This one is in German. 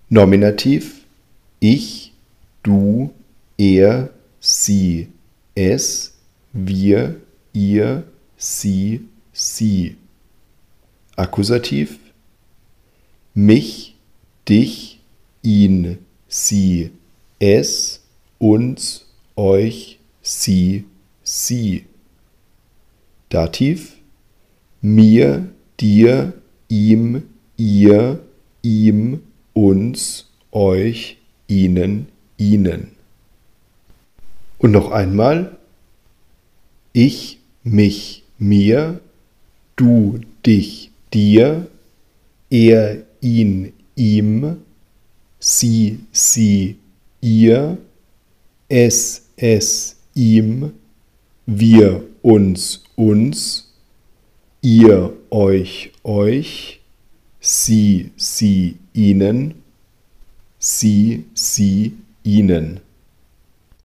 Nominativ ich, du, er, sie, es, wir, ihr, sie, sie. Akkusativ mich, dich, ihn, sie, es, uns, euch, sie, sie. Dativ mir, dir, ihm, ihr, ihm, uns, euch, ihnen, ihnen. Und noch einmal ich, mich, mir, du, dich, dir, er, ihn, ihm, sie, ihr, es, ihm, wir, uns, ihr, euch, sie, ihnen, sie, ihnen.